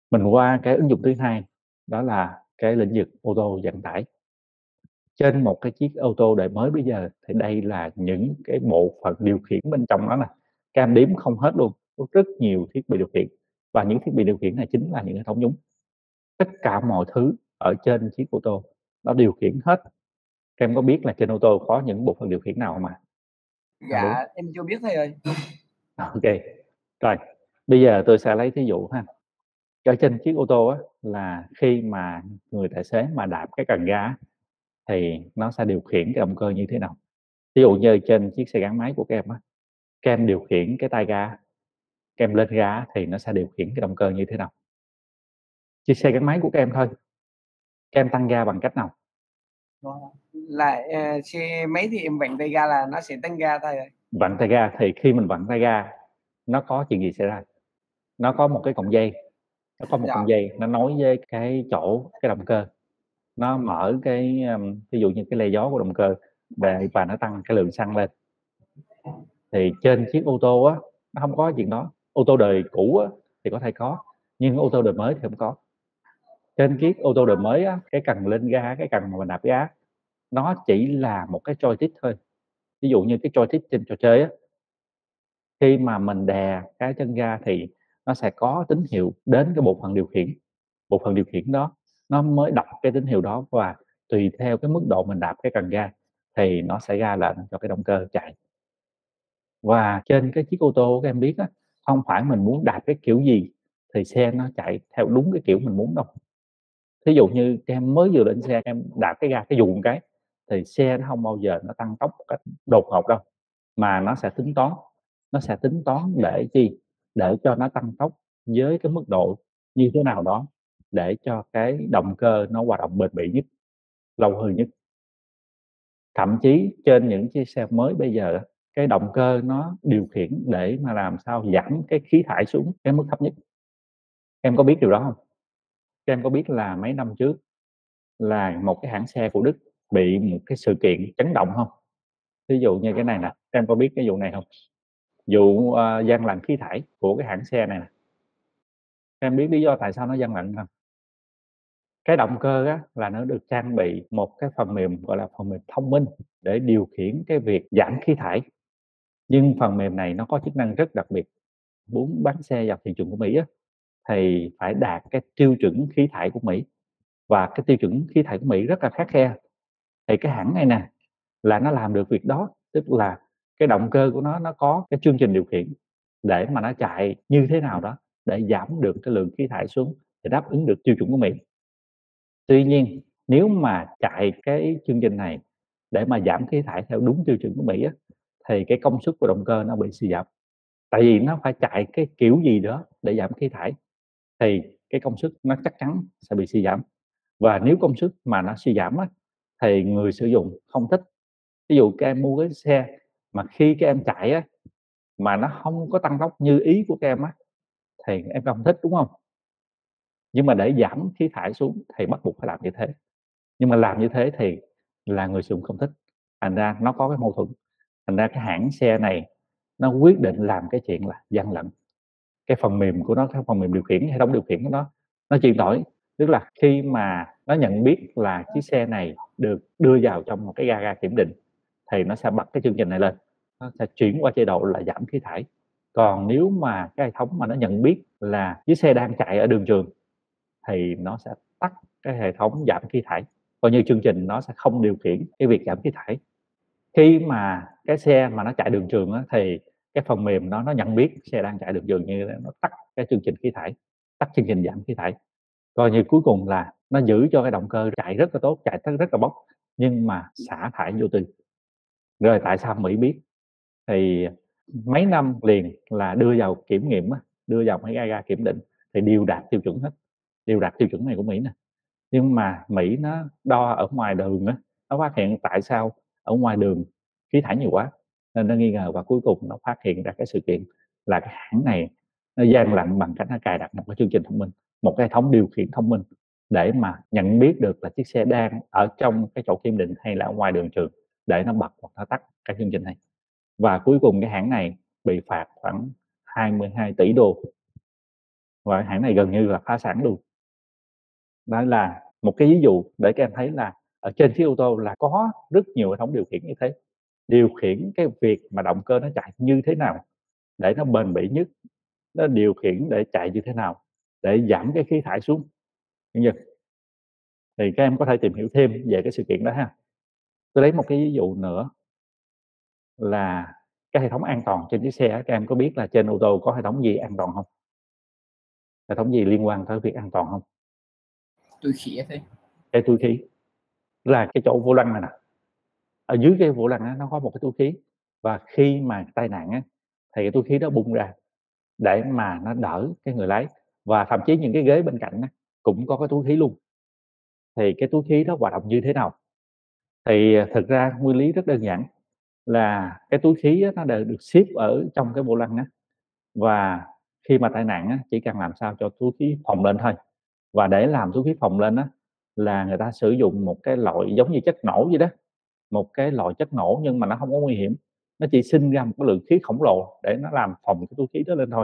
Mình qua cái ứng dụng thứ hai, đó là cái lĩnh vực ô tô vận tải. Trên một cái chiếc ô tô đời mới bây giờ thì đây là những cái bộ phận điều khiển bên trong đó nè, các em đếm không hết luôn, có rất nhiều thiết bị điều khiển và những thiết bị điều khiển này chính là những hệ thống nhúng. Tất cả mọi thứ ở trên chiếc ô tô nó điều khiển hết. Các em có biết là trên ô tô có những bộ phận điều khiển nào hông ạ? Ăn đếm. Dạ, em chưa biết thầy ơi. Ô kê. Rồi, bây giờ tôi sẽ lấy thí dụ ha. Ở trên chiếc ô tô á, là khi mà người tài xế mà đạp cái cần ga á, thì nó sẽ điều khiển cái động cơ như thế nào? Ví dụ như trên chiếc xe gắn máy của các em á, các em điều khiển cái tay ga, các em lên ga á, thì nó sẽ điều khiển cái động cơ như thế nào? Chiếc xe gắn máy của các em thôi, các em tăng ga bằng cách nào? Xe máy thì em vặn tay ga là nó sẽ tăng ga thầy ơi. Vặn tay ga, thì khi mình vặn tay ga, nó có chuyện gì xảy ra? Nó có một cái cọng dây, nó có một Dạ, cọng dây nó nối với cái chỗ cái động cơ, nó mở cái, ví dụ như cái le gió của động cơ để và nó tăng cái lượng xăng lên. Thì trên chiếc ô tô á, nó hông có chuyện đó, ô tô đời cũ á thì có thể có, nhưng ô tô đời mới thì hông có. Trên chiếc ô tô đời mới á, cái cần lên ga, cái cần mà mình nạp ga á, nó chỉ là một cái joystick thôi. Ví dụ như cái joystick trên trò chơi á, khi mà mình đè cái chân ga thì nó sẽ có tín hiệu đến cái bộ phận điều khiển. Bộ phận điều khiển đó nó mới đọc cái tín hiệu đó và tùy theo cái mức độ mình đạp cái cần ga thì nó sẽ ra lệnh cho cái động cơ chạy. Và trên cái chiếc ô tô các em biết á, không phải mình muốn đạp cái kiểu gì thì xe nó chạy theo đúng cái kiểu mình muốn đâu. Thí dụ như các em mới vừa lên xe, các em đạp cái ga, cái dùn một cái thì xe nó hông bao giờ nó tăng tốc một cách đột ngột đâu, mà nó sẽ tính toán để chi? Để cho nó tăng tốc với cái mức độ như thế nào đó để cho cái động cơ nó hoạt động bền bỉ nhất, lâu hơn nhất. Thậm chí trên những chiếc xe mới bây giờ á, cái động cơ nó điều khiển để mà làm sao giảm cái khí thải xuống cái mức thấp nhất. Em có biết điều đó hông? Các em có biết là mấy năm trước là một cái hãng xe của Đức bị một cái sự kiện chấn động hông? Ví dụ như cái này nè, các em có biết cái vụ này hông? Vụ, gian lận khí thải của cái hãng xe này nè. Các em biết lý do tại sao nó gian lận hông? Cái động cơ á, là nó được trang bị một cái phần mềm, gọi là, phần mềm thông minh để điều khiển cái việc giảm khí thải. Nhưng phần mềm này nó có chức năng rất đặc biệt, muốn bán xe vào thị trường của Mỹ á, thì phải đạt cái tiêu chuẩn khí thải của Mỹ, và cái tiêu chuẩn khí thải của Mỹ rất là khắt khe. Thì cái hãng này nè, là nó làm được việc đó, tức là cái động cơ của nó có cái chương trình điều khiển để mà nó chạy như thế nào đó để giảm được cái lượng khí thải xuống để đáp ứng được tiêu chuẩn của Mỹ. Tuy nhiên, nếu mà chạy cái chương trình này để mà giảm khí thải theo đúng tiêu chuẩn của Mỹ á, thì cái công suất của động cơ nó bị suy giảm. Tại vì nó phải chạy cái kiểu gì đó để giảm khí thải, thì cái công suất nó chắc chắn sẽ bị suy giảm. Và nếu công suất mà nó suy giảm á, thì người sử dụng không thích. Ví dụ các em mua cái xe mà khi các em chạy á, mà nó hông có tăng tốc như ý của các em á, thì em không thích, đúng hông? Nhưng mà để giảm khí thải xuống thì bắt buộc phải làm như thế. Nhưng mà làm như thế thì là người sử dụng không thích, thành ra nó có cái mâu thuẫn. Thành ra cái hãng xe này nó quyết định làm cái chuyện là gian lận. Cái phần mềm của nó, cái phần mềm điều khiển, hệ thống điều khiển của nó chuyển đổi. Tức là khi mà nó nhận biết là chiếc xe này được đưa vào trong một cái ga kiểm định thì nó sẽ bật cái chương trình này lên, nó sẽ chuyển qua chế độ là giảm khí thải. Còn nếu mà cái hệ thống mà nó nhận biết là chiếc xe đang chạy ở đường trường thì nó sẽ tắt cái hệ thống giảm khí thải, coi như chương trình nó sẽ không điều khiển cái việc giảm khí thải. Khi mà cái xe mà nó chạy đường trường á, thì cái phần mềm nó nhận biết xe đang chạy đường trường như thế nó tắt cái chương trình khí thải, tắt chương trình giảm khí thải. Coi như cuối cùng là nó giữ cho cái động cơ chạy rất là tốt, chạy rất là bốc, nhưng mà xả thải vô tư. Rồi tại sao Mỹ biết? Thì mấy năm liền là đưa vào kiểm nghiệm á, đưa vào mấy ga kiểm định thì đều đạt tiêu chuẩn hết, đều đạt tiêu chuẩn này của Mỹ nè. Nhưng mà Mỹ nó đo ở ngoài đường á, nó phát hiện tại sao ở ngoài đường khí thải nhiều quá, nên nó nghi ngờ và cuối cùng nó phát hiện ra cái sự kiện là cái hãng này nó gian lận bằng cách nó cài đặt một cái chương trình thông minh, một cái hệ thống điều khiển thông minh để mà nhận biết được là chiếc xe đang ở trong cái chỗ kiểm định hay là ở ngoài đường trường để nó bật hoặc nó tắt cái chương trình này. Và cuối cùng cái hãng này bị phạt khoảng 22 tỷ đô. và hãng này gần như là phá sản luôn. Đó là một cái ví dụ để các em thấy là ở trên chiếc ô tô là có rất nhiều hệ thống điều khiển như thế, điều khiển cái việc mà động cơ nó chạy như thế nào để nó bền bỉ nhất, nó điều khiển để chạy như thế nào để giảm cái khí thải xuống. Thì các em có thể tìm hiểu thêm về cái sự kiện đó ha. Tôi lấy một cái ví dụ nữa là cái hệ thống an toàn trên chiếc xe. Các em có biết là trên ô tô có hệ thống gì an toàn không? Hệ thống gì liên quan tới việc an toàn không? Tôi khỉ thế. Cái túi khí là cái chỗ vô lăng này nè, ở dưới cái vô lăng nó có một cái túi khí, và khi mà tai nạn á, thì cái túi khí đó bung ra để mà nó đỡ cái người lái, và thậm chí những cái ghế bên cạnh cũng có cái túi khí luôn. Thì cái túi khí đó hoạt động như thế nào? Thì thực ra nguyên lý rất đơn giản là cái túi khí nó đều được ship ở trong cái vô lăng á, và khi mà tai nạn chỉ cần làm sao cho túi khí phồng lên thôi. Và để làm túi khí phồng lên là người ta sử dụng một cái loại giống như chất nổ vậy đó, một cái loại chất nổ nhưng mà nó không có nguy hiểm, nó chỉ sinh ra một cái lượng khí khổng lồ để nó làm phồng cái túi khí đó lên thôi.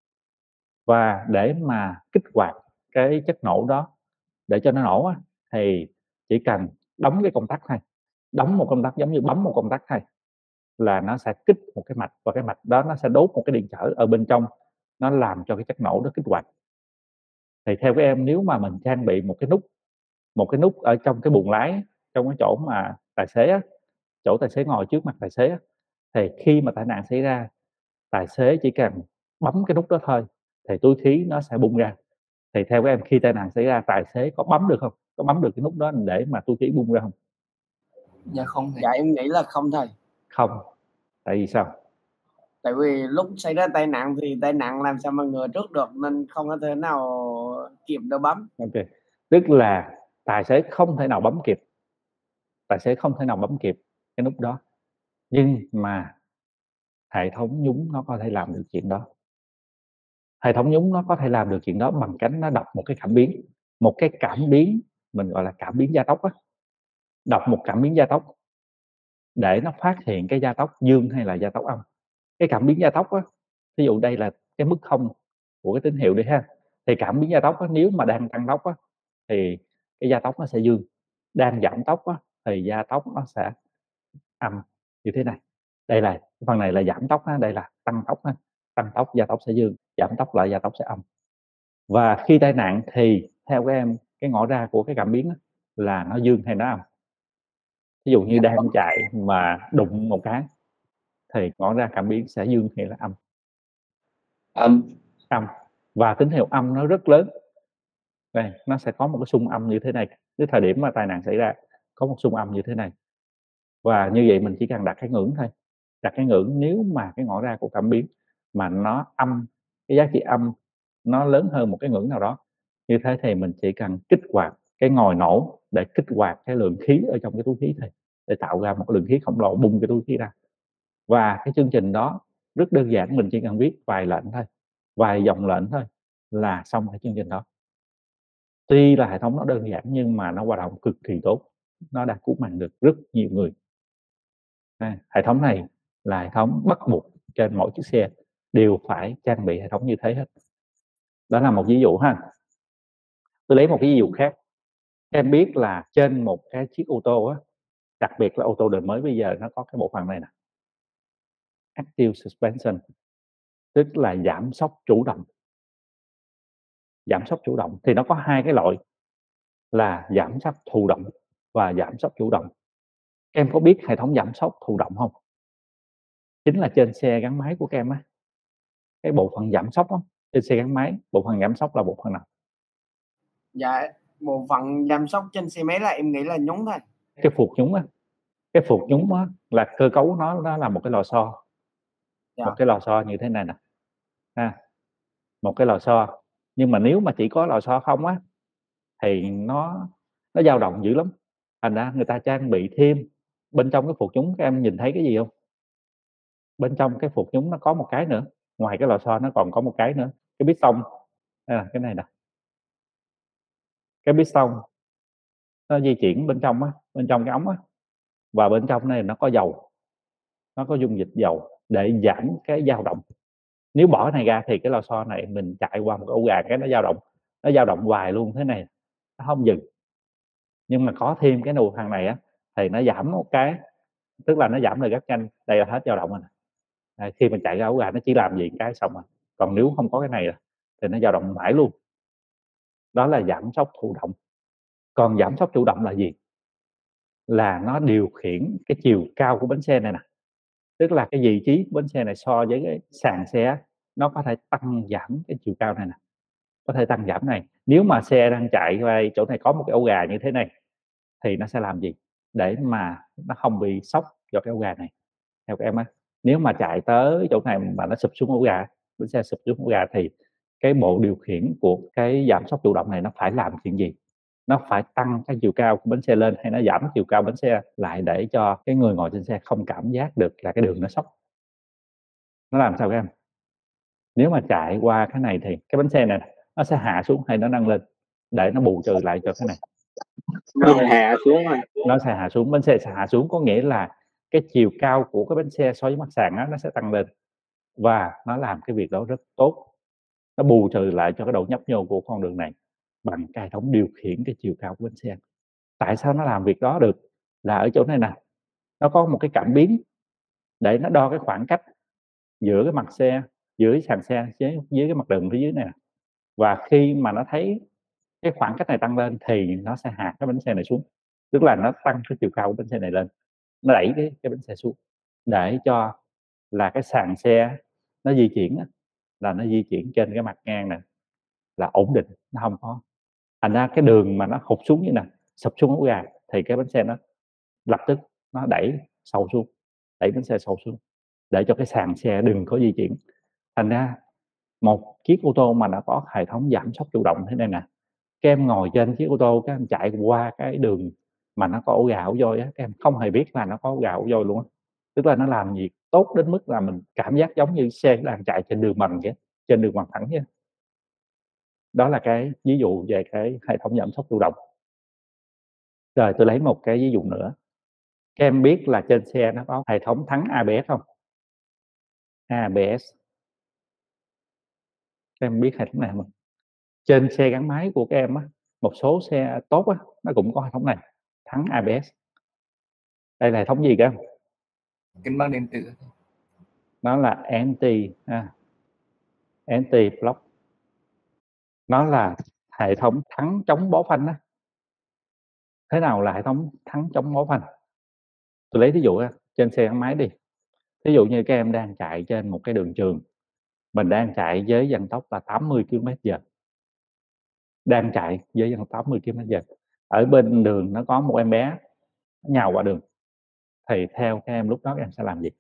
Và để mà kích hoạt cái chất nổ đó để cho nó nổ thì chỉ cần đóng cái công tắc thôi, đóng một công tắc giống như bấm một công tắc thôi, là nó sẽ kích một cái mạch, và cái mạch đó nó sẽ đốt một cái điện trở ở bên trong, nó làm cho cái chất nổ đó kích hoạt. Thì theo các em, nếu mà mình trang bị một cái nút ở trong cái buồng lái, trong cái chỗ mà tài xế chỗ tài xế ngồi trước mặt tài xế thì khi mà tai nạn xảy ra, tài xế chỉ cần bấm cái nút đó thôi thì túi khí nó sẽ bung ra. Thì theo các em, khi tai nạn xảy ra, tài xế có bấm được không? Có bấm được cái nút đó để mà túi khí bung ra không? Dạ không thầy. Dạ em nghĩ là không thầy. Không. Tại vì sao? Tại vì lúc xảy ra tai nạn thì tai nạn làm sao mà ngừa trước được, nên không có thể nào kịp được bấm. Ok. Tức là tài xế không thể nào bấm kịp. Tài xế không thể nào bấm kịp cái nút đó. Nhưng mà hệ thống nhúng nó có thể làm được chuyện đó. Hệ thống nhúng nó có thể làm được chuyện đó bằng cách nó đọc một cái cảm biến. Một cái cảm biến mình gọi là cảm biến gia tốc Đọc một cảm biến gia tốc để nó phát hiện cái gia tốc dương hay là gia tốc âm. Cái cảm biến gia tốc ví dụ đây là cái mức 0 của cái tín hiệu đi ha. Thì cảm biến gia tốc nếu mà đang tăng tốc thì cái gia tốc nó sẽ dương. Đang giảm tốc thì gia tốc nó sẽ âm như thế này. Đây là phần này là giảm tốc đây là tăng tốc Tăng tốc gia tốc sẽ dương, giảm tốc lại gia tốc sẽ âm. Và khi tai nạn thì theo các em, cái ngõ ra của cái cảm biến là nó dương hay nó âm? Ví dụ như đang chạy mà đụng một cái thì ngõ ra cảm biến sẽ dương hay là âm? Âm. Và tín hiệu âm nó rất lớn. Đây, nó sẽ có một cái xung âm như thế này. Cái thời điểm mà tai nạn xảy ra có một xung âm như thế này. Và như vậy mình chỉ cần đặt cái ngưỡng thôi. Đặt cái ngưỡng, nếu mà cái ngõ ra của cảm biến mà nó âm, cái giá trị âm nó lớn hơn một cái ngưỡng nào đó, như thế thì mình chỉ cần kích hoạt cái ngòi nổ để kích hoạt cái lượng khí ở trong cái túi khí thôi, để tạo ra một cái lượng khí khổng lồ bung cái túi khí ra. Và cái chương trình đó rất đơn giản, mình chỉ cần viết vài lệnh thôi, vài dòng lệnh thôi là xong cái chương trình đó. Tuy là hệ thống nó đơn giản nhưng mà nó hoạt động cực kỳ tốt, nó đã cứu mạng được rất nhiều người. Hệ thống này là hệ thống bắt buộc trên mỗi chiếc xe đều phải trang bị hệ thống như thế hết. Đó là một ví dụ ha. Tôi lấy một cái ví dụ khác. Em biết là trên một cái chiếc ô tô đặc biệt là ô tô đời mới bây giờ, nó có cái bộ phận này nè, Active Suspension, tức là giảm xóc chủ động. Giảm xóc chủ động thì nó có hai cái loại là giảm xóc thụ động và giảm xóc chủ động. Em có biết hệ thống giảm xóc thụ động không? Chính là trên xe gắn máy của các em cái bộ phận giảm xóc trên xe gắn máy, bộ phận giảm xóc là bộ phận nào? Dạ, bộ phận giảm xóc trên xe máy là em nghĩ là nhúng thôi. Cái phuộc nhúng cái phuộc nhúng là cơ cấu nó là một cái lò xo. Một cái lò xo như thế này nè một cái lò xo. Nhưng mà nếu mà chỉ có lò xo không thì nó dao động dữ lắm. Thành ra người ta trang bị thêm bên trong cái phuộc nhúng. Các em nhìn thấy cái gì không? Bên trong cái phuộc nhúng nó có một cái nữa, ngoài cái lò xo nó còn có một cái nữa, cái piston. Cái này nè, cái piston nó di chuyển bên trong bên trong cái ống và bên trong này nó có dầu, nó có dung dịch dầu để giảm cái dao động. Nếu bỏ cái này ra thì cái lò xo này mình chạy qua một cái ổ gà cái nó dao động hoài luôn thế này, nó không dừng. Nhưng mà có thêm cái nồi thằng này á thì nó giảm một cái, tức là nó giảm được rất nhanh. Đây là hết dao động rồi nè. Khi mình chạy ra ổ gà nó chỉ làm gì cái xong rồi. Còn nếu không có cái này thì nó dao động mãi luôn. Đó là giảm sóc thụ động. Còn giảm sóc chủ động là gì? Là nó điều khiển cái chiều cao của bánh xe này nè. Tức là cái vị trí của bánh xe này so với cái sàn xe nó có thể tăng giảm cái chiều cao này nè, có thể tăng giảm này. Nếu mà xe đang chạy qua chỗ này có một cái ổ gà như thế này thì nó sẽ làm gì để mà nó không bị sốc do cái ổ gà này? Theo em á, nếu mà chạy tới chỗ này mà nó sụp xuống ổ gà, bánh xe sụp xuống ổ gà thì cái bộ điều khiển của cái giảm sóc chủ động này nó phải làm chuyện gì? Nó phải tăng cái chiều cao của bánh xe lên hay nó giảm chiều cao bánh xe lại để cho cái người ngồi trên xe không cảm giác được là cái đường nó sốc? Nó làm sao các em? Nếu mà chạy qua cái này thì cái bánh xe này nó sẽ hạ xuống hay nó nâng lên để nó bù trừ lại cho cái này? Nó hạ xuống rồi. Nó sẽ hạ xuống. Bánh xe sẽ hạ xuống có nghĩa là cái chiều cao của cái bánh xe so với mặt sàn á, nó sẽ tăng lên, và nó làm cái việc đó rất tốt. Nó bù trừ lại cho cái độ nhấp nhô của con đường này bằng cái hệ thống điều khiển cái chiều cao của bánh xe. Tại sao nó làm việc đó được? Là ở chỗ này nè, nó có một cái cảm biến để nó đo cái khoảng cách giữa cái mặt xe, giữa cái sàn xe với cái mặt đường phía dưới này. Và khi mà nó thấy cái khoảng cách này tăng lên thì nó sẽ hạ cái bánh xe này xuống. Tức là nó tăng cái chiều cao của bánh xe này lên, nó đẩy cái bánh xe xuống để cho là cái sàn xe nó di chuyển là nó di chuyển trên cái mặt ngang này là ổn định, nó không có. Thành ra cái đường mà nó hụt xuống như nè, sụp xuống ổ gà thì cái bánh xe nó lập tức nó đẩy sâu xuống, đẩy bánh xe sâu xuống để cho cái sàn xe đừng có di chuyển. Thành ra một chiếc ô tô mà nó có hệ thống giảm sóc chủ động thế này nè, các em ngồi trên chiếc ô tô, các em chạy qua cái đường mà nó có ổ gà ổ dôi á, các em không hề biết là nó có ổ gà ổ dôi luôn á. Tức là nó làm việc tốt đến mức là mình cảm giác giống như xe đang chạy trên đường bằng vậy, trên đường bằng thẳng vậy. Đó là cái ví dụ về cái hệ thống giảm sóc chủ động. Rồi tôi lấy một cái ví dụ nữa. Các em biết là trên xe nó có hệ thống thắng ABS không? ABS. Các em biết hệ thống này không? Trên xe gắn máy của các em á, một số xe tốt á, nó cũng có hệ thống này, thắng ABS. Đây là hệ thống gì các em? Cân bằng điện tử. Nó là anti block. Nó là hệ thống thắng chống bó phanh á. Thế nào là hệ thống thắng chống bó phanh? Tôi lấy ví dụ trên xe gắn máy đi. Ví dụ như các em đang chạy trên một cái đường trường, mình đang chạy với vận tốc là 80 km/h. Đang chạy với vận tốc 80 km/h. Ở bên đường nó có một em bé nhào qua đường. Thì theo các em lúc đó các em sẽ làm gì?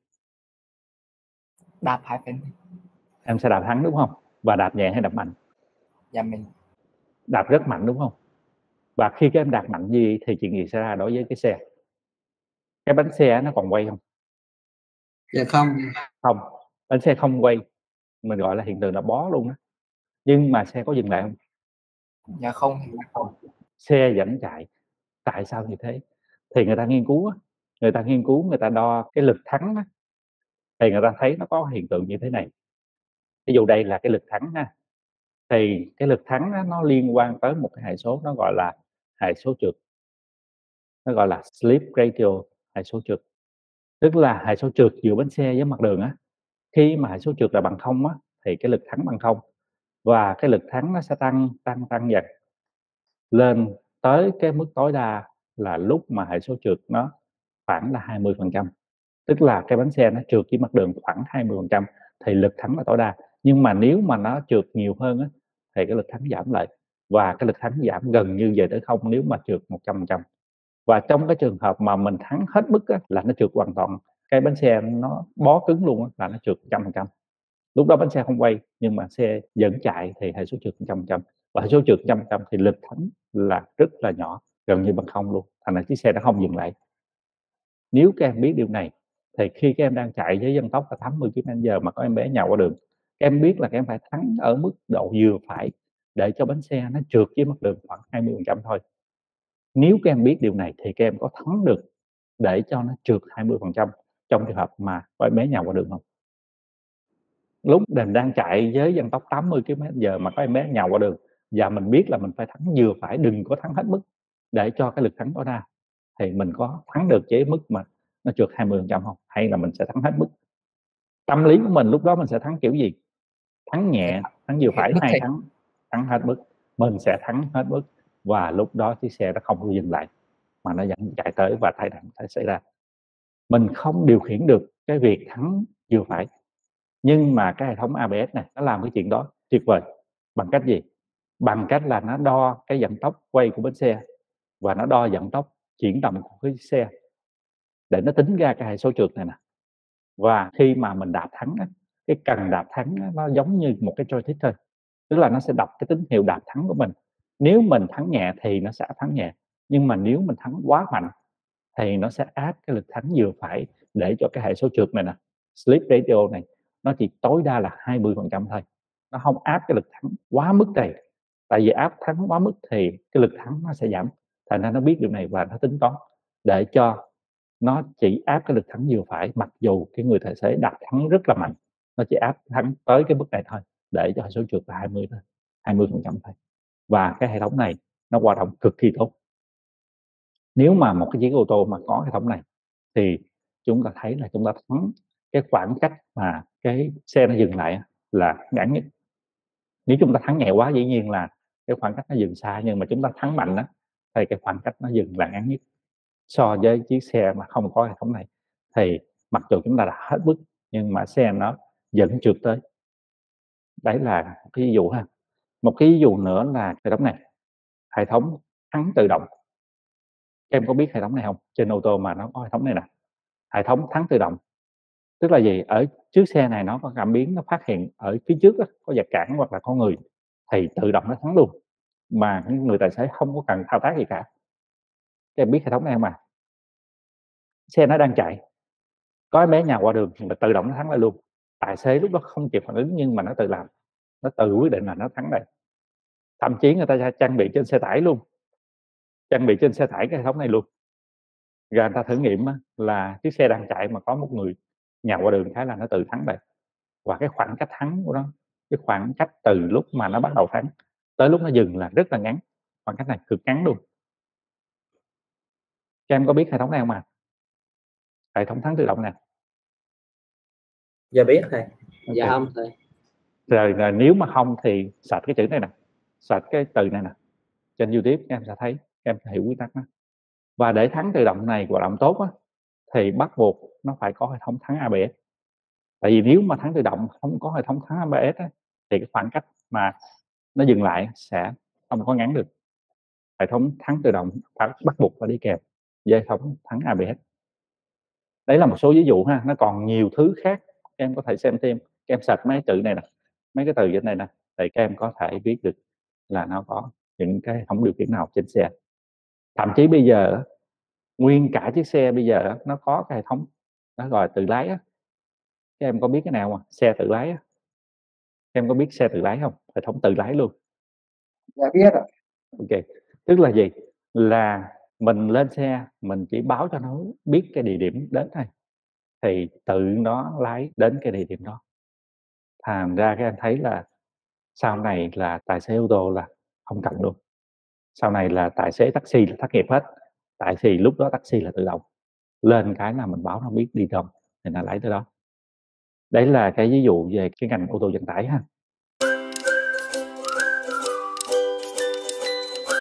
Đạp hai phần. Em sẽ đạp thắng đúng không? Và đạp nhẹ hay đạp mạnh? Dạ mình đạp rất mạnh đúng không? Và khi các em đạp mạnh gì thì chuyện gì xảy ra đối với cái xe? Cái bánh xe nó còn quay không? dạ không. Không, bánh xe không quay, mình gọi là hiện tượng là bó luôn đó. Nhưng mà xe có dừng lại không? Dạ không. Xe vẫn chạy. Tại sao như thế? Thì người ta nghiên cứu người ta đo cái lực thắng á, thì người ta thấy nó có hiện tượng như thế này. Ví dụ đây là cái lực thắng ha, thì cái lực thắng á, nó liên quan tới một cái hệ số, nó gọi là hệ số trượt, nó gọi là slip ratio, hệ số trượt. Tức là hệ số trượt giữa bánh xe với mặt đường á, khi mà hệ số trượt là bằng 0 á thì cái lực thắng bằng 0, và cái lực thắng nó sẽ tăng dần lên tới cái mức tối đa là lúc mà hệ số trượt nó khoảng là 20%. Tức là cái bánh xe nó trượt với mặt đường khoảng 20% thì lực thắng là tối đa. Nhưng mà nếu mà nó trượt nhiều hơn á, thì cái lực thắng giảm lại, và cái lực thắng giảm gần như về tới 0 nếu mà trượt 100%. Và trong cái trường hợp mà mình thắng hết mức á, là nó trượt hoàn toàn, cái bánh xe nó bó cứng luôn á, là nó trượt 100%. Lúc đó bánh xe không quay nhưng mà xe vẫn chạy thì hệ số trượt 100%. Và hệ số trượt 100% thì lực thắng là rất là nhỏ, gần như bằng 0 luôn. Thành ra chiếc xe nó không dừng lại. Nếu các em biết điều này thì khi các em đang chạy với vận tốc là 80 km/h mà có em bé nhào qua đường, các em biết là các em phải thắng ở mức độ vừa phải để cho bánh xe nó trượt với mặt đường khoảng 20% thôi. Nếu các em biết điều này thì các em có thắng được để cho nó trượt 20% trong trường hợp mà có em bé nhào qua đường không? lúc mình đang chạy với vận tốc 80 km/h mà có em bé nhào qua đường, và mình biết là mình phải thắng vừa phải, đừng có thắng hết mức để cho cái lực thắng đó ra, thì mình có thắng được với mức mà nó trượt 20% không, hay là mình sẽ thắng hết mức? Tâm lý của mình lúc đó mình sẽ thắng kiểu gì? Thắng nhẹ, thắng vừa phải, hay thắng hết mức? Mình sẽ thắng hết mức, và lúc đó chiếc xe nó không dừng lại mà nó vẫn chạy tới và tai nạn sẽ xảy ra. Mình không điều khiển được cái việc thắng vừa phải, nhưng mà cái hệ thống ABS này nó làm cái chuyện đó tuyệt vời. Bằng cách gì? Bằng cách là nó đo cái vận tốc quay của bánh xe và nó đo vận tốc chuyển động của cái xe để nó tính ra cái hệ số trượt này nè. Và khi mà mình đạp thắng á, cái cần đạp thắng á, nó giống như một cái joystick thôi, tức là nó sẽ đọc cái tín hiệu đạp thắng của mình. Nếu mình thắng nhẹ thì nó sẽ thắng nhẹ, nhưng mà nếu mình thắng quá mạnh thì nó sẽ áp cái lực thắng vừa phải để cho cái hệ số trượt này nè, slip ratio này, nó chỉ tối đa là 20% thôi, nó không áp cái lực thắng quá mức này. Tại vì áp thắng quá mức thì cái lực thắng nó sẽ giảm, thành ra nó biết điều này và nó tính toán để cho nó chỉ áp cái lực thắng vừa phải, mặc dù cái người tài xế đạp thắng rất là mạnh, nó chỉ áp thắng tới cái mức này thôi để cho hệ số trượt là 20% thôi. Và cái hệ thống này nó hoạt động cực kỳ tốt. Nếu mà một cái chiếc ô tô mà có hệ thống này thì chúng ta thấy là chúng ta thắng cái khoảng cách mà cái xe nó dừng lại là ngắn nhất. Nếu chúng ta thắng nhẹ quá dĩ nhiên là cái khoảng cách nó dừng xa, nhưng mà chúng ta thắng mạnh á thì cái khoảng cách nó dừng là ngắn nhất. So với chiếc xe mà không có hệ thống này thì mặc dù chúng ta đã hết mức nhưng mà xe nó vẫn trượt tới. Đấy là một cái ví dụ ha. Một cái ví dụ nữa là hệ thống này, hệ thống thắng tự động. Em có biết hệ thống này không? Trên ô tô mà nó có hệ thống này nè, hệ thống thắng tự động. Tức là gì? Ở trước xe này nó có cảm biến, nó phát hiện ở phía trước có vật cản hoặc là có người thì tự động nó thắng luôn, mà người tài xế không có cần thao tác gì cả. Các em biết hệ thống này không à? Xe nó đang chạy, có em bé nhào qua đường là tự động nó thắng lại luôn. Tài xế lúc đó không kịp phản ứng nhưng mà nó tự làm, nó tự quyết định là nó thắng đây. Thậm chí người ta trang bị trên xe tải luôn, trang bị trên xe tải cái hệ thống này luôn. Rồi người ta thử nghiệm là chiếc xe đang chạy mà có một người nhào qua đường cái là nó tự thắng đây. Và cái khoảng cách thắng của nó, cái khoảng cách từ lúc mà nó bắt đầu thắng tới lúc nó dừng là rất là ngắn, khoảng cách này cực ngắn luôn. Các em có biết hệ thống này không ạ? Hệ thống thắng tự động nè. Dạ biết thầy. Dạ không thầy. Rồi nếu mà không thì search cái chữ này nè, search cái từ này nè trên YouTube, các em sẽ thấy, các em sẽ hiểu quy tắc đó. Và để thắng tự động này hoạt động tốt thì bắt buộc nó phải có hệ thống thắng ABS. Tại vì nếu mà thắng tự động không có hệ thống thắng ABS thì cái khoảng cách mà nó dừng lại sẽ không có ngắn được. Hệ thống thắng tự động bắt buộc phải đi kèm với hệ thống thắng ABS. Đấy là một số ví dụ ha, nó còn nhiều thứ khác em có thể xem thêm. Các em search mấy chữ này nè, mấy cái từ trên này nè, thì các em có thể biết được là nó có những cái hệ thống điều khiển nào trên xe. Thậm chí bây giờ nguyên cả chiếc xe bây giờ nó có cái hệ thống nó gọi là tự lái á. Các em có biết cái nào mà xe tự lái á? Các em có biết xe tự lái không? Hệ thống tự lái luôn. Dạ biết ạ. Ok, tức là gì? Là mình lên xe, mình chỉ báo cho nó biết cái địa điểm đến thôi, thì tự nó lái đến cái địa điểm đó. Thành ra các em thấy là sau này là tài xế ô tô là không cần luôn. Sau này là tài xế taxi là thất nghiệp hết. Tại vì lúc đó taxi là tự động. Lên cái là mình báo nó biết đi đâu thì nó lái tới đó. Đấy là cái ví dụ về cái ngành ô tô vận tải ha.